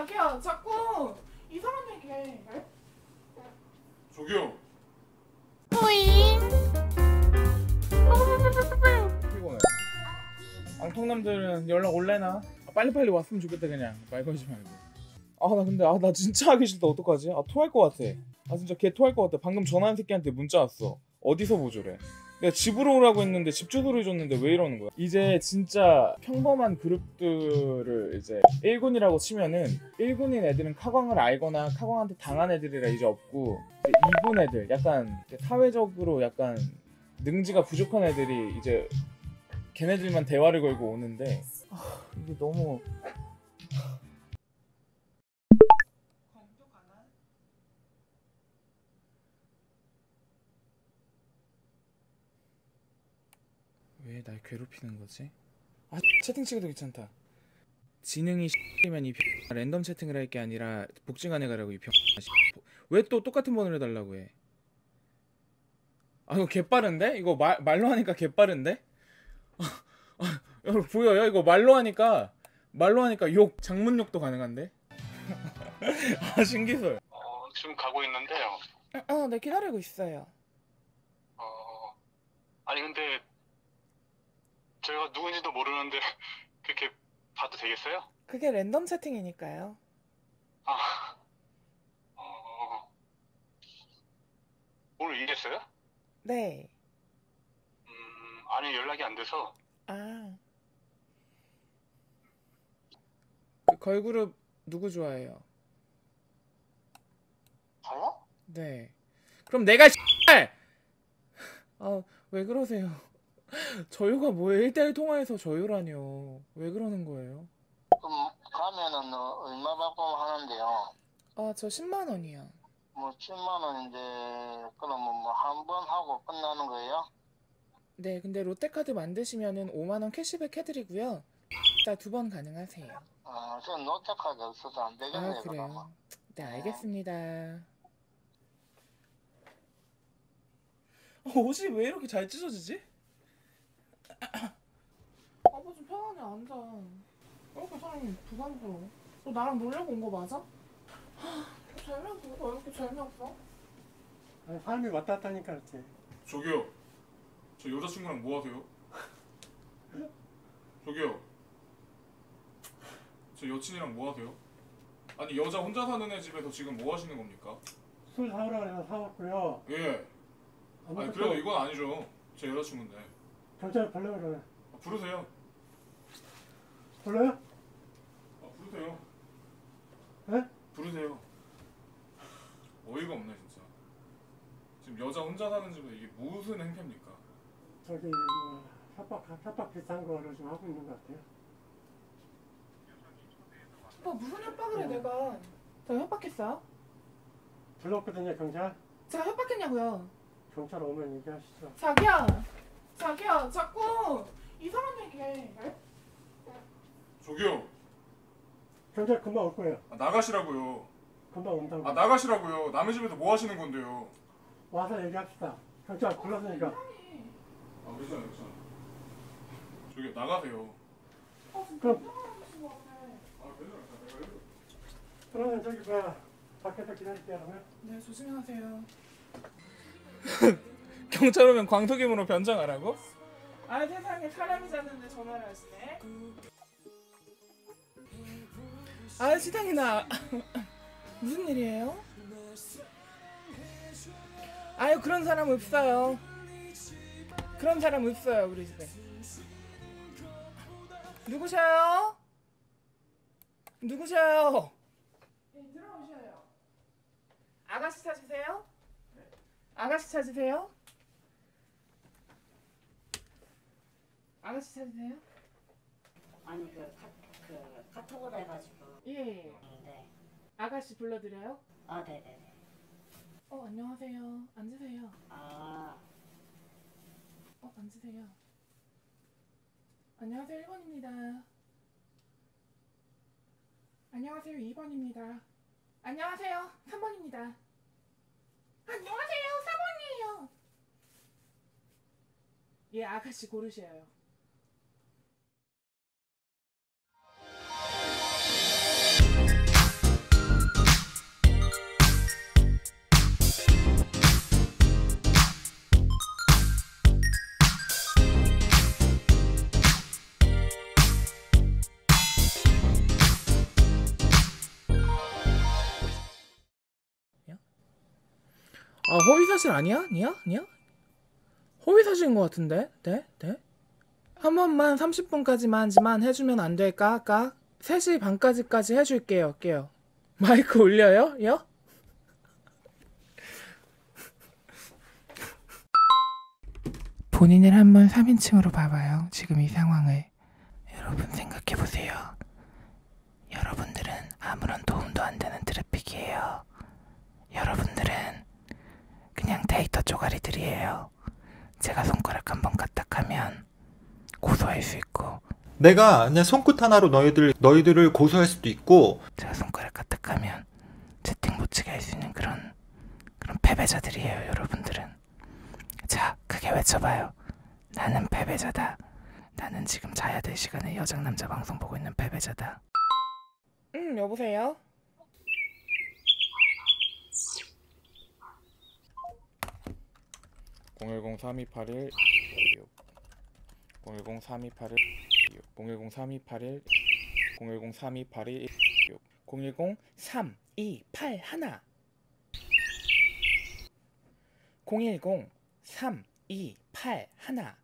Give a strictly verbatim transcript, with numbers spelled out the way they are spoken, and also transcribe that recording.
자기야, 자꾸 이상한 얘기 해. 저기요. 뿌잉. 피곤해. 앙통남들은 연락 올래나? 아, 빨리빨리 왔으면 좋겠다. 그냥 말 걸지 말고. 아 나 근데 아 나 진짜 하기 싫다. 어떡하지? 아 토할 것 같아. 아 진짜 개 토할 것 같아. 방금 전화한 새끼한테 문자 왔어. 어디서 보조래? 내가 집으로 오라고 했는데 집 주소를 줬는데 왜 이러는 거야? 이제 진짜 평범한 그룹들을 이제 일 군이라고 치면은 일 군인 애들은 카광을 알거나 카광한테 당한 애들이라 이제 없고, 이제 이 군 애들 약간 사회적으로 약간 능지가 부족한 애들이 이제 걔네들만 대화를 걸고 오는데 아, 이게 너무 왜 날 괴롭히는 거지? 아 채팅 치기도 귀찮다. 지능이 X이면 이 X 랜덤 채팅을 할 게 아니라 복지관에 가라고 이 X. 왜 또 똑같은 번호를 해달라고 해? 아 이거 개빠른데? 이거 말, 말로 하니까 개빠른데? 아, 아, 여러분 보여요? 이거 말로 하니까 말로 하니까 욕, 장문욕도 가능한데? 아 신기술. 어, 지금 가고 있는데요. 어, 네 기다리고 있어요. 어, 아니 근데 제가 누군지도 모르는데 그렇게 봐도 되겠어요? 그게 랜덤 채팅이니까요. 아, 어, 오늘 일했어요? 네. 음, 아니 연락이 안 돼서. 아. 그 걸그룹 누구 좋아해요? 저요? 네. 그럼 내가 X발! 아, 왜 그러세요? 저요가 뭐예요? 일 대일 통화해서 저요라뇨. 왜 그러는 거예요? 그럼 가면은 어, 얼마 받고 하는데요? 아, 저 십만 원이요. 뭐 칠만 원인데 그러면 뭐 한 번 하고 끝나는 거예요? 네, 근데 롯데카드 만드시면은 오만 원 캐시백 해드리고요. 두 번 가능하세요. 아, 저는 롯데카드 없어서 안 되겠네요. 아, 그래요? 그러면. 네, 알겠습니다. 어, 옷이 왜 이렇게 잘 찢어지지? 아빠 좀 편안히 앉아. 왜 이렇게 사람이 부담스러워? 너 나랑 놀려고 온 거 맞아? 재미없어. 왜 이렇게 재미없어? 아니, 삶이 왔다 갔다 하니까 그렇지. 저기요. 저 여자친구랑 뭐 하세요? 저기요. 저 여친이랑 뭐 하세요? 아니 여자 혼자 사는 애 집에서 지금 뭐 하시는 겁니까? 술 사오라 그래서 사왔고요. 예. 아니 그래도 이건 아니죠. 제 여자친구인데. 경찰 불러 그러네. 아, 부르세요. 불러요? 아, 부르세요. 네? 부르세요. 어이가 없네 진짜. 지금 여자 혼자 사는 집에 이게 무슨 행태입니까? 저기 뭐 협박 협박 비슷한 거를 좀 하고 있는 것 같아요. 오빠 무슨 협박을 해 내가? 제가 협박했어요? 불렀거든요 경찰. 제가 협박했냐고요? 경찰 오면 얘기하시죠. 자기야! 자기야 자꾸 이상한 얘기 해. 저기요. 경찰 금방 올 거예요. 아, 나가시라고요. 금방 온다고. 아 나가시라고요. 남의 집에서 뭐 하시는 건데요? 와서 얘기합시다. 경찰 불렀으니까. 아 괜찮아 괜찮아. 저기 나가세요. 그럼 아 괜찮아. 그러면 저기 뭐야 밖에서 기다릴게요 그러면. 네 조심히 가세요. 경찰 오면 광토김으로 변장하라고? 아 세상에 사람이 잤는데 전화를 하시네. 아 시장이나 무슨 일이에요? 아유 그런 사람 없어요. 그런 사람 없어요 우리 집에. 누구셔요? 누구셔요? 네, 들어오셔요. 아가씨 찾으세요? 아가씨 찾으세요? 아가씨 찾으세요? 아니 그, 카, 그 카톡으로 해가지고. 예. 네. 아가씨 불러드려요? 아 네네네. 어 안녕하세요. 앉으세요. 아 어 앉으세요. 안녕하세요 일 번입니다. 안녕하세요 이 번입니다. 안녕하세요 삼 번입니다. 안녕하세요 사 번이에요. 예 아가씨 고르셔요. 아 허위사실 아니야? 아니야? 아니야? 허위사실인 것 같은데? 네? 네? 한 번만 삼십 분까지만지만 해주면 안 될까? 까? 세 시 반까지까지 해줄게요. 깨요. 마이크 올려요? 요? 본인을 한번 삼인칭으로 봐봐요. 지금 이 상황을. 여러분 생각해보세요. 여러분들은 아무런 도움도 안 되는 트래픽이에요. 여러분들은 그냥 데이터 쪼가리들이에요. 제가 손가락 한번 까딱하면 고소할 수 있고, 내가 그냥 손끝 하나로 너희들, 너희들을 고소할 수도 있고, 제가 손가락 까딱하면 채팅 못 치게 할 수 있는 그런 그런 패배자들이에요. 여러분들은. 자, 크게 외쳐봐요. 나는 패배자다. 나는 지금 자야 될 시간에 여장 남자 방송 보고 있는 패배자다. 음, 여보세요? 공일공 삼이팔일 공일공 삼이팔일 공일공 삼이팔일 공일공 삼이팔일 공일공 삼이팔일 공일공 삼이팔일